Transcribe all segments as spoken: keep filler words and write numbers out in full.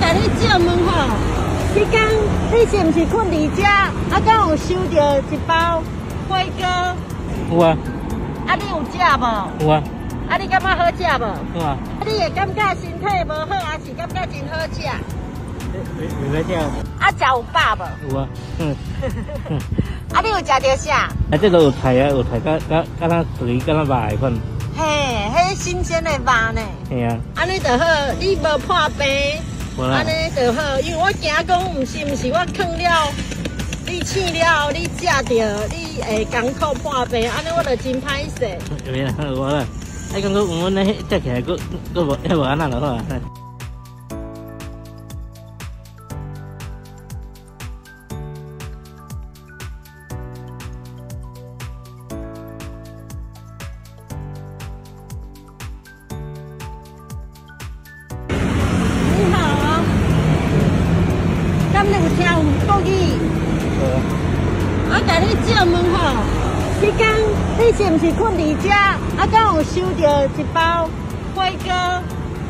甲你借问吼，迄天你是毋是困伫遮？啊，敢有收到一包火锅？ 有啊。 啊，你有食无？ 有啊。 啊，你感觉好食无？ 有啊。 啊，你会感觉身体无好，还是感觉真好食？ 袂袂食。 啊，食有饱无？ 有啊。嗯。 啊，你有食到啥？ 啊，这都有菜啊，有菜，甲甲甲咱水，甲咱肉的款。 嘿，迄新鲜的肉呢？ 系啊。 安尼就好，你无破病。安尼就好，因为我惊讲，毋是毋是我囥了，你醒了，你食着，你会艰苦破病，安尼我就真歹势。 袂啦，我啦，哎，感觉阮咧食起来，佫佫无还无安那就好啊。 敢你有听有国语？我甲你借问吼，迄天你是毋是困伫遮？啊，敢有收到一包火锅？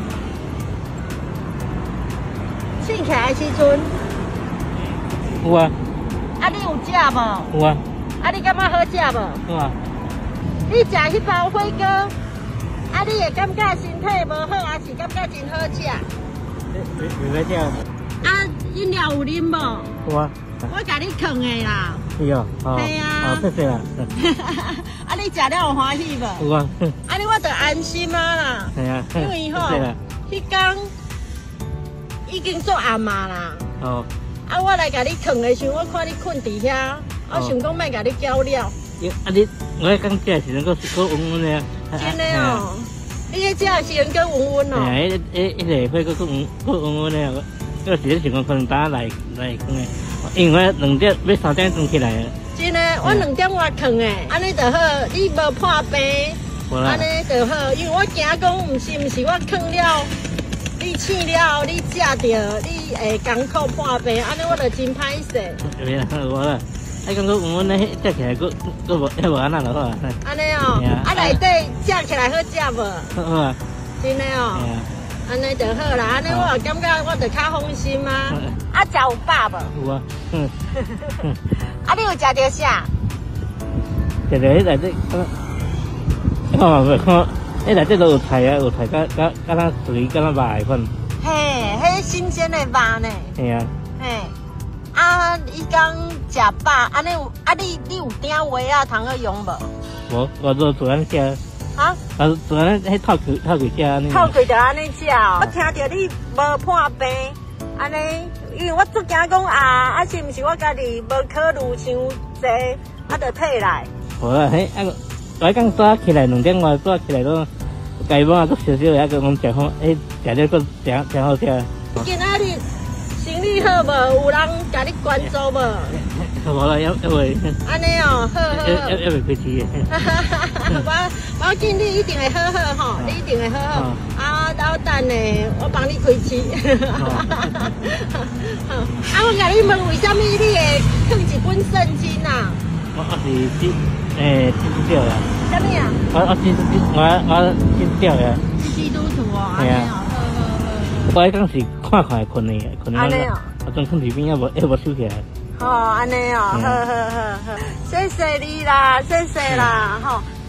醒起来的时阵？ 有啊。 啊，你有食无？ 有啊。 啊，你感觉好食无？ 有啊。 你食迄包火锅，啊，你会感觉身体无好，还是感觉真好食？ 袂袂食。 啊，饮料有啉无？ 有啊。 我甲你放的啦。 是哦。系啊。 哦，谢谢啦。 啊，你食了有欢喜无？ 有啊。 啊，你我就安心啊啦。 系啊。 因为吼，迄天已经做阿嬷啦。哦。啊，我来甲你放的时候，我看你困伫遐，我想讲莫甲你搅了。 啊，你我刚食的时阵，佫佫温温的。 真的哦。你迄食的时阵佫温温哦。 系啊，迄迄迄个火佫佫佫温温的。我是咧想讲可能打来来放的，因为我两点要三点钟起来啊。 真的，我两点外放的，安尼就好，你无破病，安尼就好。因为我惊讲，毋是毋是我放了，你醒了，你食着，你会艰苦破病，安尼我就真歹势。 袂啦，我啦，哎，感觉阮咧食起来佫佫无还无安那就好啊。 安尼哦，啊内底食起来好食无？ 好啊。真的哦。安尼就好啦，安尼我感觉我就较放心啊。啊，食有饱无？ 有啊。嗯。 啊，你有食到啥？ 食到迄内底，看嘛看，迄内底都有菜啊，有菜甲甲甲咱水甲咱肉的款。 嘿，迄新鲜的肉呢？ 系啊。 嘿，啊，伊讲食饱，安尼有啊？你你有鼎话啊，通去用无？ 无，我做做安食。 啊！ 啊，做安迄透气透气食安尼。 透气就安尼食哦。我听着你无破病，安尼，因为我足惊讲啊，啊是毋是我家己无考虑伤济，啊就退来。 无啊，迄啊，我讲早起来两点外早起来都，该饭啊，搁少少，还搁讲食好，诶，食了搁真真好食。 今仔日生理好无？有人甲你关注无？ 无啦，还还未。 安尼哦，好好。 还还还未开始嘅。 我我见你一定会好好吼，你一定会好好。啊，等等呢，我帮你开市。啊，我甲你问，为什么你会放一本圣经啊？ 我我是基诶基督教啊。 什么啊？ 我我基督我我基督教啊。 是基督徒哦。系啊。好好好。 我迄当时看看困的，困安尼哦。 我当困伫边还无还无收起来。 哦，安尼哦，好好好好，谢谢你啦，谢谢啦，吼。